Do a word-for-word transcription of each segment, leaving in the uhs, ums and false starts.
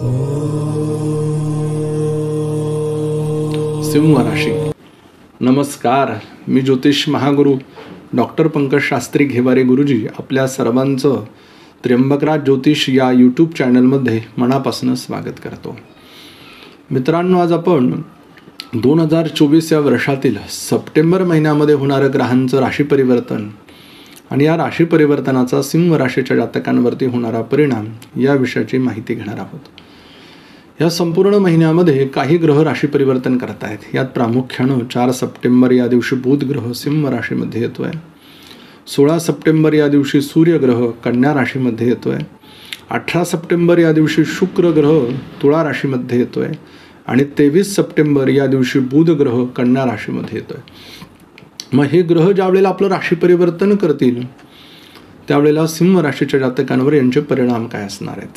सिंह राशी. नमस्कार, मी ज्योतिष महागुरु डॉक्टर पंकज शास्त्री घेवारे गुरुजी आपल्या सर्वांचं त्र्यंबकराज ज्योतिष या यूट्यूब चॅनलमध्ये मनापासून स्वागत करतो. मित्रांनो, आज आपण दोन हजार चोवीस या वर्षातील सप्टेंबर महिन्यामध्ये होणारं ग्रहांचं राशी परिवर्तन आणि या राशी परिवर्तनाचा सिंह राशीच्या जातकांवरती होणारा परिणाम या विषयाची माहिती घेणार आहोत. या संपूर्ण महिन्यामध्ये काही ग्रह राशी परिवर्तन करत आहेत. यात प्रामुख्यानं चार सप्टेंबर या दिवशी बुध ग्रह सिंह राशीमध्ये येतोय. सोळा सप्टेंबर या दिवशी सूर्यग्रह कन्या राशीमध्ये येतोय. अठरा सप्टेंबर या दिवशी शुक्र ग्रह तुळा राशीमध्ये येतोय आणि तेवीस सप्टेंबर या दिवशी बुध ग्रह कन्या राशीमध्ये येतोय. मग हे ग्रह ज्या वेळेला आपलं राशी परिवर्तन करतील त्यावेळेला सिंह राशीच्या जातकांवर यांचे परिणाम काय असणार आहेत.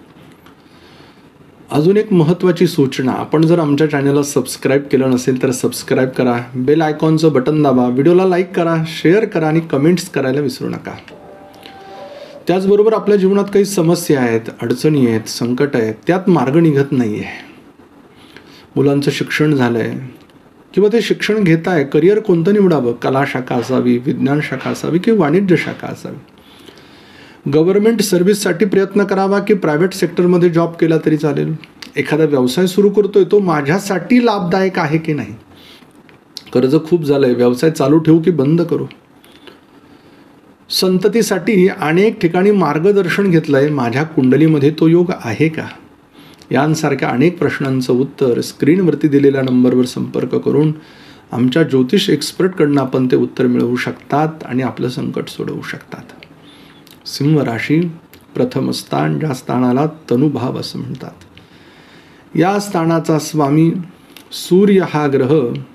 अजून एक महत्त्वाची सूचना, आपण जर आमच्या चॅनलला सबस्क्राईब केलं नसेल तर सबस्क्राईब करा, बेल आयकॉनचं बटन दाबा, व्हिडिओला लाईक करा, शेअर करा आणि कमेंट्स करायला विसरू नका. त्याचबरोबर आपल्या जीवनात काही समस्या आहेत, अडचणी आहेत, संकट आहेत, त्यात मार्ग निघत नाही आहे. मुलांचं शिक्षण झालं आहे किंवा ते शिक्षण घेत आहे, करिअर कोणतं निवडावं, कला शाखा असावी, विज्ञान शाखा असावी की वाणिज्य शाखा असावी, गव्हर्नमेंट सर्व्हिससाठी प्रयत्न करावा की प्रायव्हेट सेक्टरमध्ये जॉब केला तरी चालेल, एखादा व्यवसाय सुरू करतोय तो माझ्यासाठी लाभदायक आहे की नाही, कर्ज खूप झालंय, व्यवसाय चालू ठेवू की बंद करू, संततीसाठी अनेक ठिकाणी मार्गदर्शन घेतलंय, माझ्या कुंडलीमध्ये तो योग आहे का, यांसारख्या अनेक प्रश्नांचं उत्तर स्क्रीनवरती दिलेल्या नंबरवर संपर्क करून आमच्या ज्योतिष एक्सपर्टकडनं आपण ते उत्तर मिळवू शकतात आणि आपलं संकट सोडवू शकतात. सिंह राशी प्रथम स्थान, ज्या स्थानाला तनुभाव असं म्हणतात. या स्थानाचा स्वामी सूर्य हा ग्रह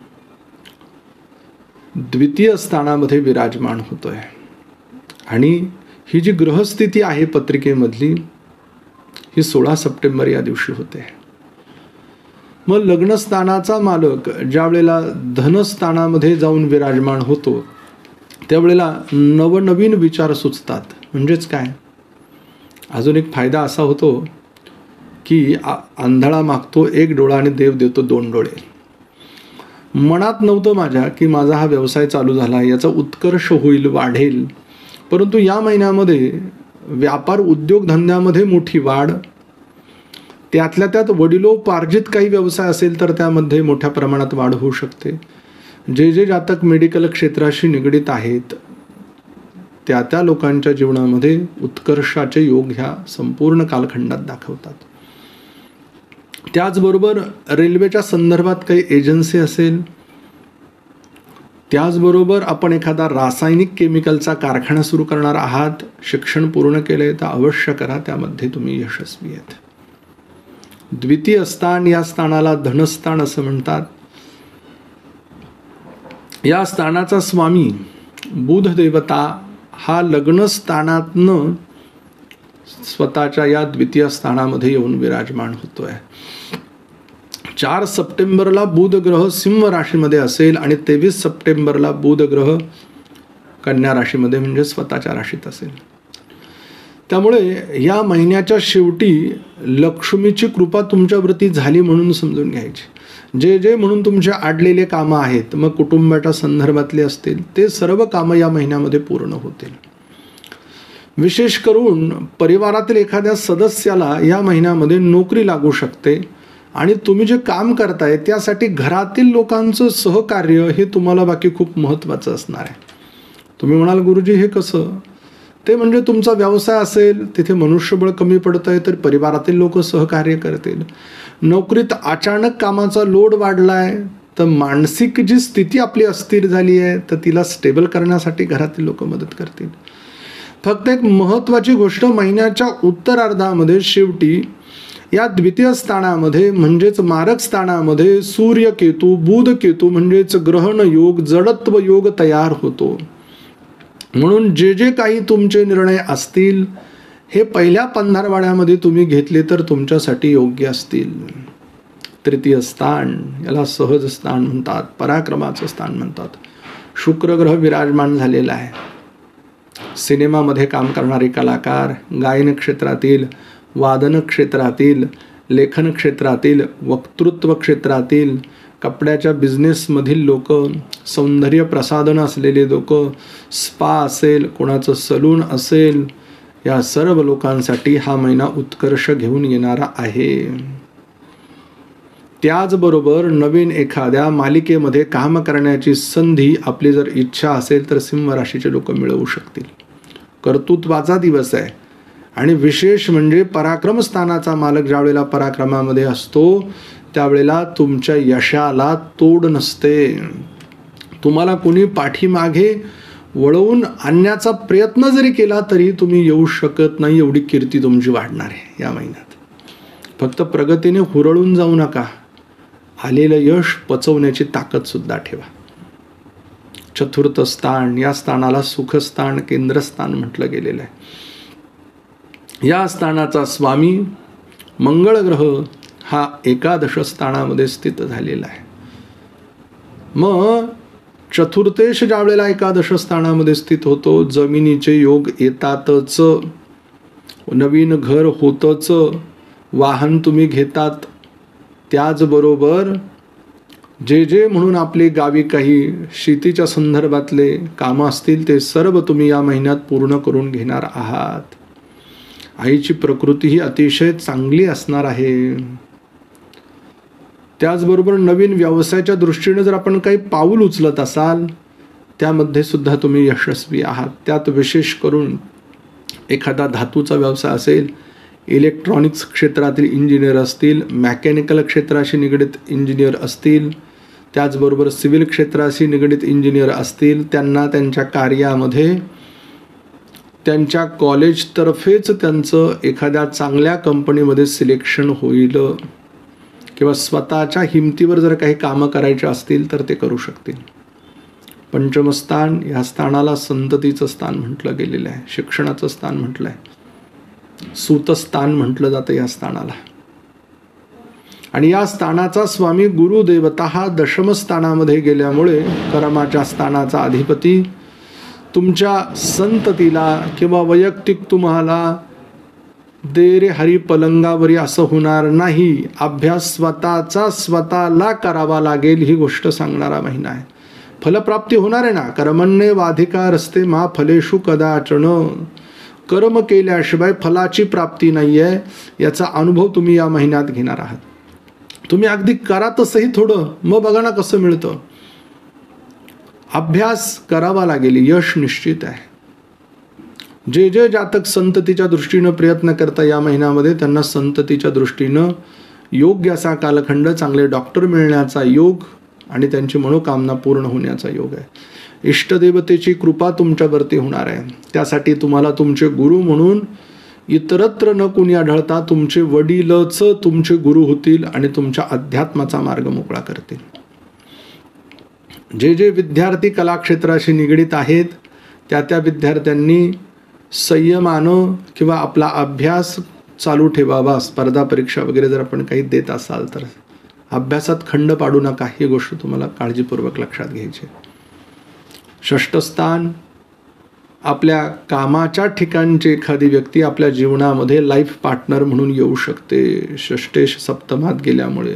द्वितीय स्थानामध्ये विराजमान होतोय आणि ही जी ग्रहस्थिती आहे पत्रिकेमधली ही सोळा सप्टेंबर या दिवशी होते. मग लग्नस्थानाचा मालक ज्या वेळेला धनस्थानामध्ये जाऊन विराजमान होतो त्यावेळेला नवनवीन विचार सुचतात. म्हणजेच काय, अजून एक फायदा असा होतो की आंधळा मागतो एक डोळा आणि देव देतो दोन डोळे. मनात नव्हतं माझ्या की माझा हा व्यवसाय चालू झाला, याचा उत्कर्ष होईल, वाढेल, परंतु या महिन्यामध्ये व्यापार उद्योगधंद्यामध्ये मोठी वाढ, त्यातल्या त्यात वडिलोपार्जित काही व्यवसाय असेल तर त्यामध्ये मोठ्या प्रमाणात वाढ होऊ शकते. जे जे जातक मेडिकल क्षेत्राशी निगडीत आहेत त्या त्या लोकांच्या जीवनामध्ये उत्कर्षाचे योग ह्या संपूर्ण कालखंडात दाखवतात. त्याचबरोबर रेल्वेच्या संदर्भात काही एजन्सी असेल, त्याचबरोबर आपण एखादा रासायनिक केमिकलचा कारखाना सुरू करणार आहात, शिक्षण पूर्ण केले तर अवश्य करा, त्यामध्ये तुम्ही यशस्वी आहेत. द्वितीय स्थान, या स्थानाला धनस्थान असं म्हणतात. या स्थानाचा स्वामी बुध देवता हा लग्नस्थानातनं स्वतःच्या या द्वितीय स्थानामध्ये येऊन विराजमान होतोय. चार सप्टेंबरला बुध ग्रह सिंह राशीमध्ये असेल आणि तेवीस सप्टेंबरला बुध ग्रह कन्या राशीमध्ये म्हणजे स्वतःच्या राशीत असेल. त्यामुळे या महिन्याच्या शेवटी लक्ष्मीची कृपा तुमच्यावरती झाली म्हणून समजून घ्यायची. जे जे म्हणून तुमचे आडलेले कामं आहेत, मग कुटुंबाच्या संदर्भातले असतील, ते सर्व कामं या महिन्यामध्ये पूर्ण होतील. विशेष करून परिवारातील एखाद्या सदस्याला या महिन्यामध्ये नोकरी लागू शकते आणि तुम्ही जे काम करताय त्यासाठी घरातील लोकांचं सहकार्य हे तुम्हाला बाकी खूप महत्त्वाचं असणार आहे. तुम्ही म्हणाल गुरुजी हे कसं, ते म्हणजे तुमचा व्यवसाय असेल तिथे मनुष्यबळ कमी पडतंय तर परिवारातील लोक सहकार्य करतील. नोकरीत अचानक कामाचा लोड वाढलाय तर मानसिक जी स्थिती आपली अस्थिर झाली आहे तर तिला स्टेबल करण्यासाठी घरातील लोक मदत करतील. फक्त एक महत्त्वाची गोष्ट, महिन्याच्या उत्तरार्धामध्ये शेवटी या द्वितीय स्थानामध्ये म्हणजेच मारक स्थानामध्ये सूर्य केतू बुध केतू म्हणजेच ग्रहण योग जडत्व योग तयार होतो. म्हणून जे जे काही तुमचे निर्णय असतील हे पहिल्या पंधरवाड्यामध्ये तुम्ही घेतले तर तुमच्यासाठी योग्य असतील. तृतीय स्थान, याला सहज स्थान म्हणतात, पराक्रमाचं स्थान म्हणतात. शुक्र ग्रह विराजमान झालेला आहे. सिनेमामध्ये काम करणारे कलाकार, गायन क्षेत्रातील, वादन क्षेत्रातील, लेखन क्षेत्रातील, वक्तृत्व क्षेत्रातील, कपड्याच्या बिझनेसमधील लोक, सौंदर्य प्रसाधन असलेले लोक, स्पा असेल, कोणाचं सलून असेल, या सर्व लोकांसाठी हा महिना उत्कर्ष घेऊन येणारा आहे. त्याचबरोबर नवीन एखाद्या मालिकेमध्ये काम करण्याची संधी आपली जर इच्छा असेल तर सिंह राशीचे लोक मिळवू शकतील. कर्तृत्वाचा दिवस आहे. आणि विशेष म्हणजे पराक्रम स्थानाचा मालक ज्या वेळेला पराक्रमामध्ये असतो त्यावेळेला तुमच्या यशाला तोड नसते. तुम्हाला कोणी पाठीमागे वळवून आणण्याचा प्रयत्न जरी केला तरी तुम्ही येऊ शकत नाही, एवढी कीर्ती तुमची वाढणार आहे या महिन्यात. फक्त प्रगतीने हुरळून जाऊ नका. आलेलं यश पचवण्याची ताकद सुद्धा ठेवा. चतुर्थ स्थान, या स्थानाला सुखस्थान, केंद्रस्थान म्हटलं गेलेलं आहे. या स्थानाचा स्वामी मंगळ ग्रह हा एकादश स्थानामध्ये स्थित झालेला आहे. मग चतुर्थेश ज्या वेळेला एकादश स्थानामध्ये स्थित होतो, जमिनीचे योग येतातच, नवीन घर होतच, वाहन तुम्ही घेतात. त्याचबरोबर जे जे म्हणून आपले गावी काही शेतीच्या संदर्भातले कामं असतील ते सर्व तुम्ही या महिन्यात पूर्ण करून घेणार आहात. आईची प्रकृती ही अतिशय चांगली असणार आहे. त्याचबरोबर नवीन व्यवसायाच्या दृष्टीने जर आपण काही पाऊल उचलत असाल त्यामध्ये सुद्धा तुम्ही यशस्वी आहात. त्यात विशेष करून एखादा धातूचा व्यवसाय असेल, इलेक्ट्रॉनिक्स क्षेत्रातील इंजिनियर असतील, मेकॅनिकल क्षेत्राशी निगडित इंजिनियर असतील, त्याचबरोबर सिव्हिल क्षेत्राशी निगडित इंजिनियर असतील, त्यांना त्यांच्या कार्यामध्ये त्यांच्या कॉलेजतर्फेच त्यांचं एखाद्या चांगल्या कंपनीमध्ये सिलेक्शन होईल किंवा स्वतःच्या हिमतीवर जर काही कामं करायची असतील तर ते करू शकतील. पंचमस्थान, या स्थानाला संततीचं स्थान म्हटलं गेलेलं आहे, शिक्षणाचं स्थान म्हटलं आहे, सूतस्थान म्हटलं जातं या स्थानाला. आणि या स्थानाचा स्वामी गुरुदेवता हा दशमस्थानामध्ये गेल्यामुळे कर्माच्या स्थानाचा अधिपती तुमच्या संततीला किंवा वैयक्तिक तुम्हाला दे रे हरी पलंगावरी असं होणार नाही. अभ्यास स्वतःचा स्वतःला करावा लागेल ही गोष्ट सांगणारा महिना आहे. फलप्राप्ती होणार आहे ना. कर्मण्ये वाधिका रस्ते मा फलेषु कदाचन. कर्म केल्याशिवाय फलाची प्राप्ती नाही आहे याचा अनुभव तुम्ही या महिन्यात घेणार आहात. तुम्ही अगदी करा तसंही थोडं, मग बघा ना कसं मिळतं. अभ्यास करावा लागेल, यश निश्चित आहे. जे जे जातक संततीच्या दृष्टीनं प्रयत्न करता या महिन्यामध्ये त्यांना संततीच्या दृष्टीनं योग्य असा कालखंड, चांगले डॉक्टर मिळण्याचा योग आणि त्यांची मनोकामना पूर्ण होण्याचा योग आहे. इष्टदेवतेची कृपा तुमच्यावरती होणार आहे. त्यासाठी तुम्हाला तुमचे गुरु म्हणून इतरत्र न कोणी आढळता तुमचे वडीलच तुमचे गुरु होतील आणि तुमच्या अध्यात्माचा मार्ग मोकळा करतील. जे जे विद्यार्थी कलाक्षेत्राशी निगडित आहेत त्या त्या विद्यार्थ्यांनी संयमानं किंवा आपला अभ्यास चालू ठेवावा. स्पर्धा परीक्षा वगैरे जर आपण काही देत असाल तर अभ्यासात खंड पाडू नका, ही गोष्ट तुम्हाला काळजीपूर्वक लक्षात घ्यायची. षष्ठस्थान, आपल्या कामाच्या ठिकाणची एखादी व्यक्ती आपल्या जीवनामध्ये लाईफ पार्टनर म्हणून येऊ शकते षष्ठेश सप्तमात गेल्यामुळे.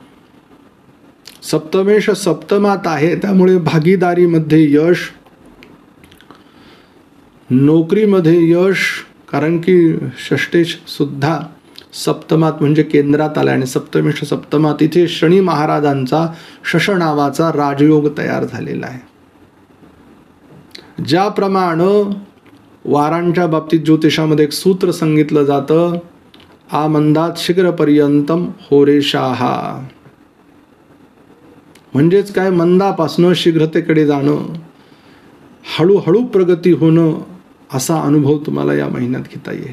सप्तमेश सप्तमात आहे त्यामुळे भागीदारीमध्ये यश, नोकरीमध्ये यश, कारण की षष्ठेश सुद्धा सप्तमात म्हणजे केंद्रात आला आणि सप्तमेश सप्तमात इथे शनी महाराजांचा शश नावाचा राजयोग तयार झालेला आहे. ज्याप्रमाणे वारांच्या बाबतीत ज्योतिषामध्ये एक सूत्र सांगितलं जातं, आमंदात शीघ्रपर्यंतम होरेशाहा, म्हणजेच काय, मंदापासनं शीघ्रतेकडे जाणं, हळूहळू प्रगती होणं, असा अनुभव तुम्हाला या महिन्यात घेता येईल.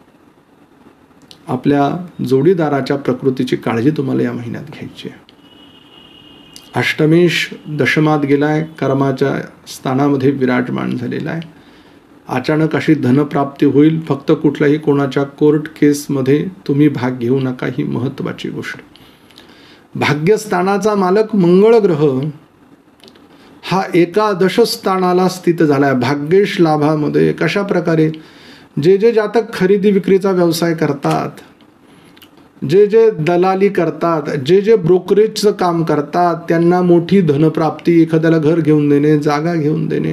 आपल्या जोडीदाराच्या प्रकृतीची काळजी तुम्हाला या महिन्यात घ्यायची आहे. अष्टमेश दशमात गेलाय, कर्माच्या स्थानामध्ये विराजमान झालेला आहे. अचानक अशी धनप्राप्ती होईल. फक्त कुठल्याही कोणाच्या कोर्ट केसमध्ये तुम्ही भाग घेऊ नका, ही महत्त्वाची गोष्ट. भाग्यस्थानाचा मालक मंगळ ग्रह हा एकादश स्थानाला स्थित झाला आहे. भाग्येश लाभामध्ये कशा प्रकारे जे जे जातक खरेदी विक्रीचा व्यवसाय करतात जे जे दलाली करतात, जे जे ब्रोकरेजचं काम करतात, त्यांना मोठी धनप्राप्ती, एखाद्याला घर घेऊन देणे, जागा घेऊन देणे,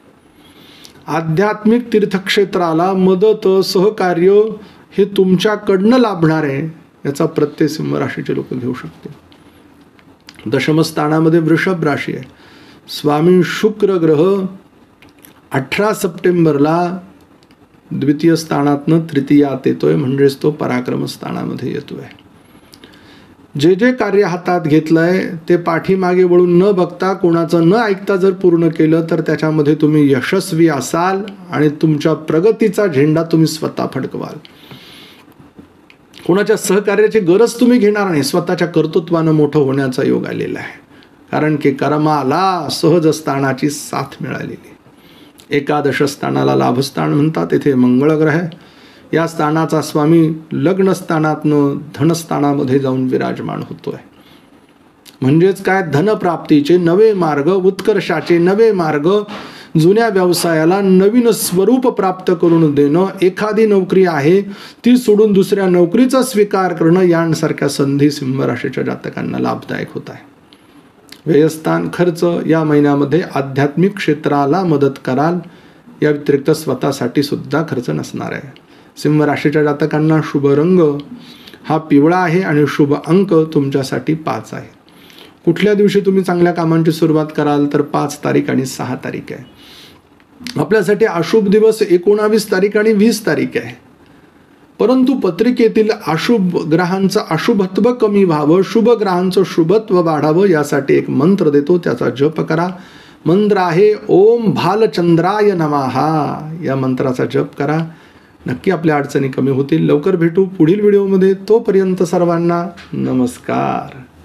आध्यात्मिक तीर्थक्षेत्राला मदत, सहकार्य हे तुमच्याकडनं लाभणार आहे, याचा प्रत्यय सिंह राशीचे लोक घेऊ शकते. दशमस्थानामध्ये वृषभ राशी आहे. स्वामी शुक्र ग्रह अठरा सप्टेंबरला द्वितीय स्थानातनं तृतीयात येतोय, म्हणजेच तो पराक्रम स्थानामध्ये येतोय. जे जे कार्य हातात घेतलंय ते पाठीमागे वळून न बघता, कोणाचं न ऐकता जर पूर्ण केलं तर त्याच्यामध्ये तुम्ही यशस्वी असाल आणि तुमच्या प्रगतीचा झेंडा तुम्ही स्वतः फडकवाल. कोणाच्या सहकार्याची गरज तुम्ही घेणार नाही, स्वतःच्या कर्तृत्वानं मोठं होण्याचा योग आलेला आहे. कारण की कर्माला सहज स्थानाची साथ मिळालेली. एकादश स्थानाला लाभस्थान म्हणतात, येथे मंगळ ग्रह आहे. या स्थानाचा स्वामी लग्न स्थानातनं धनस्थानामध्ये जाऊन विराजमान होतोय. म्हणजेच काय, धनप्राप्तीचे नवे मार्ग, उत्कर्षाचे नवे मार्ग, जुन्या व्यवसायाला नवीन स्वरूप प्राप्त करून देणं, एखादी नोकरी आहे ती सोडून दुसऱ्या नोकरीचा स्वीकार करणं, यांसारख्या संधी सिंह राशीच्या जातकांना लाभदायक होत आहे. व्ययस्थान खर्च या महिन्यामध्ये आध्यात्मिक क्षेत्राला मदत कराल, या व्यतिरिक्त स्वतःसाठी सुद्धा खर्च नसणार आहे. सिंह राशीच्या जातकांना शुभ रंग हा पिवळा आहे आणि शुभ अंक तुमच्यासाठी पाच आहे. कुठल्या दिवशी तुम्ही चांगल्या कामांची सुरुवात कराल तर पाच तारीख आणि सहा तारीख आहे. आपल्यासाठी अशुभ दिवस एकोणावीस तारीख आणि वीस तारीख आहे. परंतु पत्रिकेतील अशुभ ग्रहांचं अशुभत्व कमी व्हावं, शुभ ग्रहांचं शुभत्व वाढावं, यासाठी एक मंत्र देतो, त्याचा जप करा. मंत्र आहे ओम भालचंद्राय नमहा. या मंत्राचा जप करा, नक्की आपल्या अडचणी कमी होतील. लवकर भेटू पुढील व्हिडिओमध्ये. तोपर्यंत सर्वांना नमस्कार.